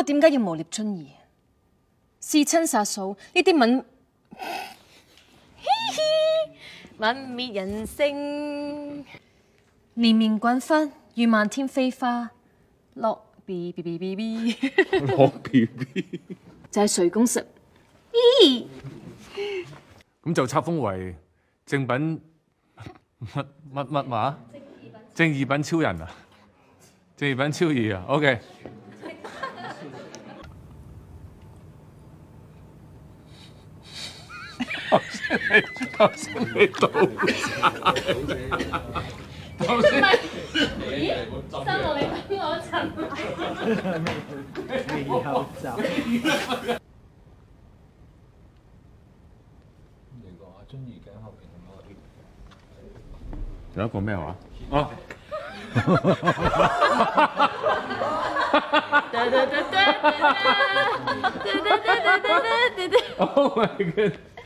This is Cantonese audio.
過點解要磨聶春兒？弑親殺嫂呢啲泯滅人性，連綿滾翻如漫天飛花，落 B B B B B， 落 B B 就係隋公實。咦？ 咁就冊封為正品乜話？正義品超人啊！正義品超兒啊 ！OK。頭先你倒晒，頭先咦？生落你等我一陣。 未有走。 你個阿津怡頸後邊嗰個有一個咩話？哦。Oh my god！